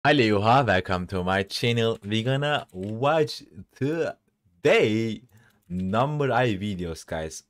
Aloha, welcome to my channel. We're gonna watch today number I videos, guys.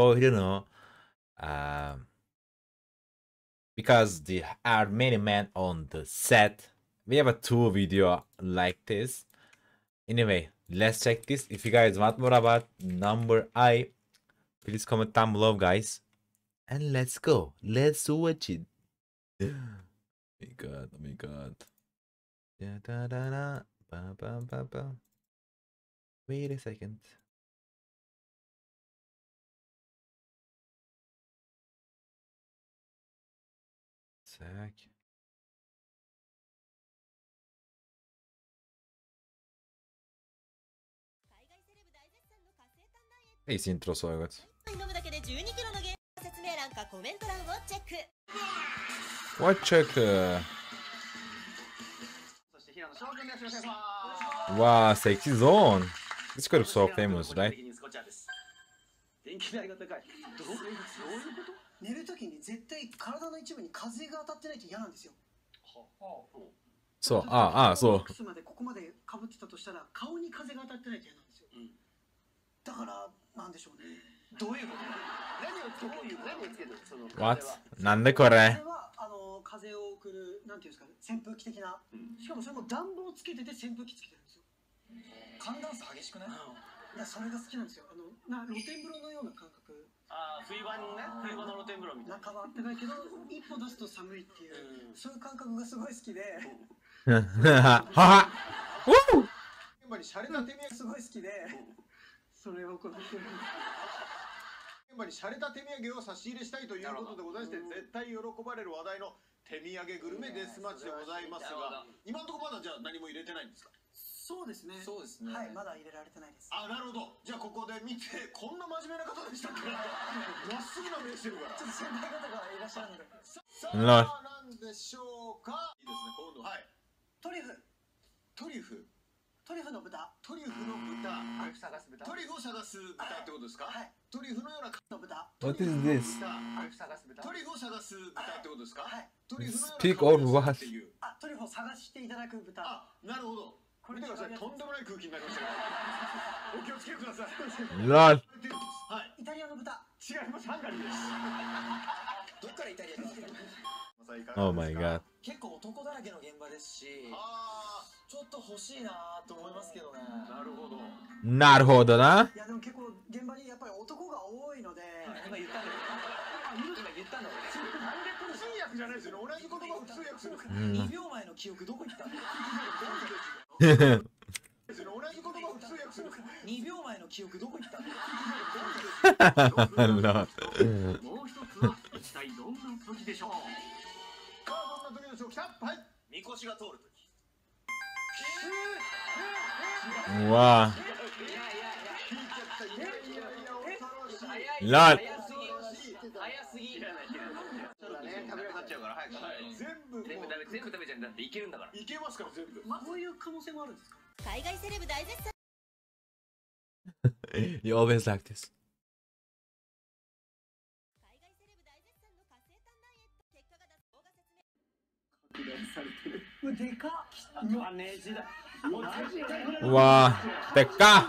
Um, because there are many men on the set. We have a two video like this. Anyway, let's check this. If you guys want more about number I, please comment down below, guys. And let's go. Let's watch it. Oh my god, oh my god. Da, da, da, da. Ba, ba, ba, ba. Wait a second. Sec. Esse intro só agora. What check? Wow, sexy zone. This could have so famous, right? 寝るときに絶対体の一部に風が当たってないと嫌なんですよ。 そう、そう。 靴までここまで被ってたとしたら顔に風が当たってないと嫌なんですよ。だからなんでしょうね。どういうこと？何をつけるその。 What？なんでこれ？ これは風を送るなんていうんですかね、扇風機的な。しかもそれも暖房つけてて扇風機つけてるんですよ。寒暖差激しくない？いやそれが好きなんですよ。露天風呂のような感覚。 冬場のね、冬場の露天風呂みたいな。 中はあったかいけど一歩出すと寒いっていう、そういう感覚がすごい好きで。 はは。 現場にシャレた手土産すごい好きで、それをこの現場にシャレた手土産を差し入れしたいということでございまして、絶対喜ばれる話題の手土産グルメデスマッチでございますが、今のところまだじゃあ何も入れてないんですか？そうですね。そうですね。はい、まだ入れられてないです。なるほど。じゃあここで見て、こんな真面目な方でしたっけ？まっすぐな目してるから。ちょっと先輩方がいらっしゃるので。さあ、なんでしょうか？いいですね。今度はい。トリュフ。トリュフ。トリュフの豚。トリュフの豚。トリュフ探す豚。トリュフを探す豚ってことですか？はい。トリュフのようなの豚。 What is this? トリュフ探す豚。トリュフを探す豚ってことですか？はい。トリュフのような Speak or what? トリュフを探していただく豚。なるほど。見てください、とんでもない空気になりました。お気をつけください。 LOL。 はい。イタリアの豚。違います。ハンガリーです。どっからイタリアですか？ Oh my god。 結構男だらけの現場ですし、ちょっと欲しいなと思いますけどね。 なるほど。 なるほどな。 いやでも結構現場にやっぱり男が多いので。 今言ったんだけど。今言ったんだけど。 なんでこれ通訳じゃないですよね。同じ言葉を通訳する。 2秒前の記憶どこ行ったの？ 同じ言葉を通訳する。 2秒前の記憶どこ行ったの？ もう一つは一体どんな時でしょう？どんな時でしょう？来た。はい。 みこしが通る時。 うわ。LOL。 早すぎ。食べなくなっちゃうから早く。全部食べちゃうんだっていけるんだから。 いけますから全部。こういう可能性もあるんですか？ 海外セレブ大絶賛。 You always like this. 海外セレブ大絶賛の活性炭ダイエット結果が出す動画説明。 でかっ。うわネジだ。 うわでっか。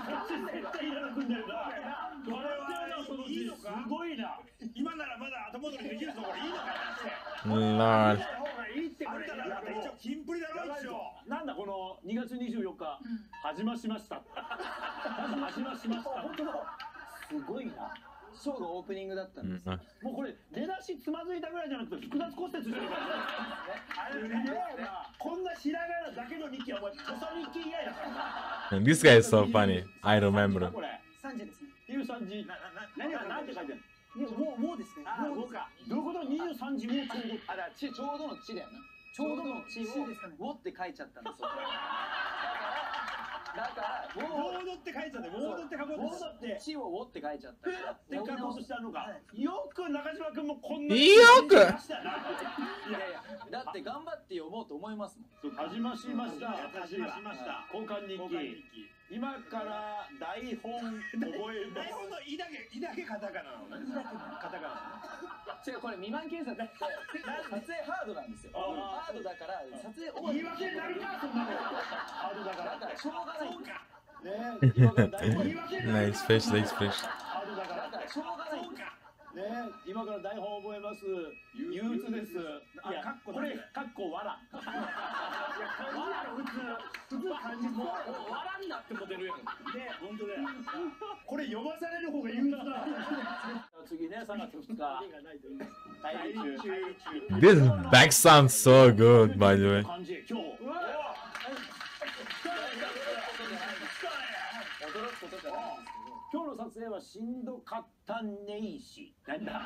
すごいな。今ならまだ後戻りできるぞ。これいいのか LOL。 一応キンプリだろ一応。なんだこの2月24日始ましました。始ましました。すごいな。 ショーがオープニングだったんです。 もうこれ出だしつまずいたぐらいじゃなくて複雑骨折してるからね。あれねこんなひらがなだけの日記はお前土佐日記以外だから。 This guy is so funny. I remember. これ 3時ですね。 23時。なんて書いてある？ もうですね。 もうか。どういうこと？23時もうちょうど。 あらちょうどの地だよな。 ちょうどの地をウォって書いちゃったんですよ。 ボードって書いちゃって、ボードって書こうとして、 チをおって書いちゃったから。 って書こうとしたのか。よく中島君もこんな。 よく。 いやいや、 だって頑張って読もうと思いますもん。 始ましました。始ましました。交換日記。今から台本覚えます。台本の「い」だけカタカナなのね。カタカナ。 違う、これ未満検査で撮影ハードなんですよ。ハードだから撮影終わり。 言い訳になるか、そんなの。ハードだから。 だからしょうがないんですよ。 ね、今から台本。 Nice fish, nice fish. ハードだから。しょうがないんですよ。ね、今から台本覚えます。憂鬱です。いや、これ、かっこわら。いや、漢字やろ、普通漢字も。わらになっても出るやん。ね、本当だよ。これ読まされる方が憂鬱だ。次ね、3月2日。 This back sounds so good, by the way. 漢字、今日。 驚くことじゃないんですけど。 今日の撮影はしんどかったねいし。なんだ。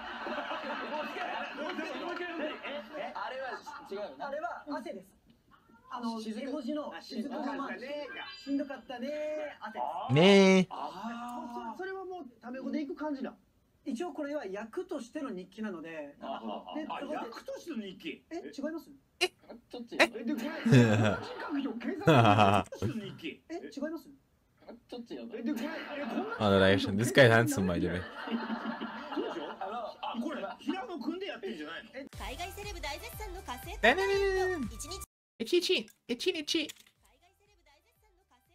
あれは違うよね。 あれは汗です。絵文字の雫のマーク。しんどかったね汗です。 ねそれはもうタメ語でいく感じだ。一応これは役としての日記なので。 役としての日記。 違います？ どっち？ でこれ。警察としての日記。 違います？ どっちよ。 Oh, the reaction. This guy handsome, by the way. これ平野くんでやってんじゃないの？ 海外セレブ大絶賛の火星ねねねねね。 一日 Itchy, itchy, itchy, itchy. 海外セレブ大絶賛の火星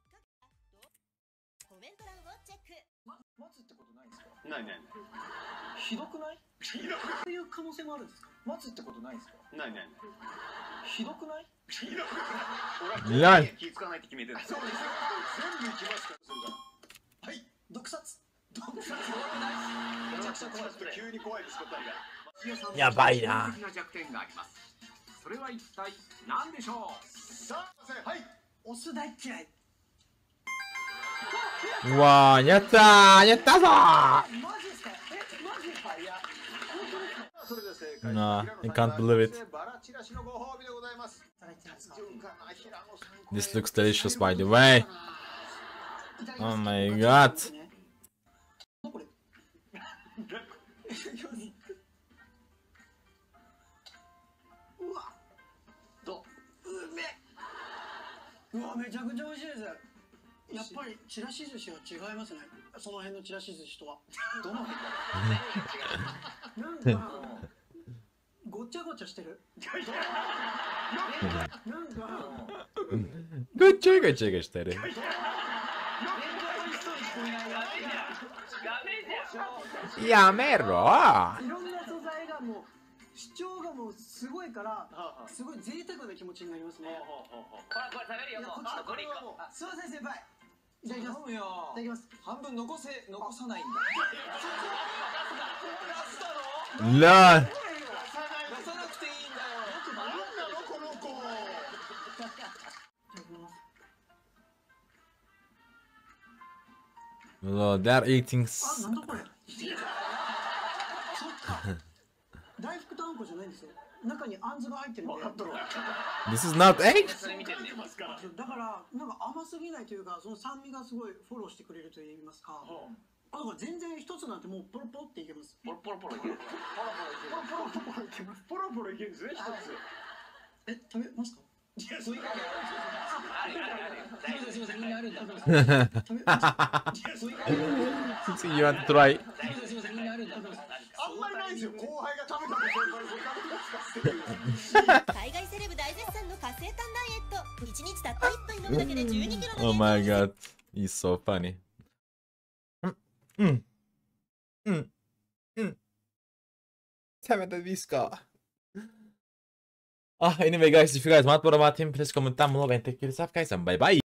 コメント欄をチェック。 待つってことないんですか？ ないないひどくない？ そういう可能性もあるんですか？ 待つってことないんですか？ ないないひどくない？ 俺は気付かないって決めてる。そうです。全部行きますから。はい。 毒殺。 めちゃくちゃ怖い。急に怖いです答えが。 やばいな。 大きな弱点があります。それは一体何でしょう？ さあ、はい。 お酢大嫌い。 うわー、やったー、やったぞー。 マジですか？マジですか？いや。 それでは正解。 Nah, I can't believe it. バラチラシのご褒美でございます。 This looks delicious, by the way. Oh my god. うわ、めちゃくちゃ美味しいです。やっぱりちらし寿司は違いますね。その辺のちらし寿司とは。 どの辺なんかごちゃごちゃしてる。なんかぐっちゃぐちゃがしてる。やめろ。 いろんな素材がもう主張がもうすごいからすごい贅沢な気持ちになりますね。 これ食べるよ。もうこれはもうすいません先輩。いただきます。いただきます。 半分残さないんだ。 ラー。 出さなくていいんだよ。 なんなのこの子。 Oh, they're eating. なんだこれ。大福とあんこじゃないんですよ。中にあんずが入ってるんで。 This is not egg? だからなんか甘すぎないというか、その酸味がすごいフォローしてくれると言いますか。だから全然一つなんてもうポロポロっていけます。 ポロポロポロいける。 ポロポロいけます。 ポロポロいけるんですね。一つ。 食べますか？ いや、そういう感じ。すみません、みんなあるんだ。 食べますか？ そういう感じ。 You want to try? すみません、みんなあるんだ。 あんまりないですよ。後輩が食べたこと海外セレブ大絶賛の活性炭ダイエット。1日たった1杯飲むだけで12キロの Oh my god. He's so funny. 食べたですか? Anyway guys, if you guys want more about him, please comment down below and take care of yourself guys and bye bye.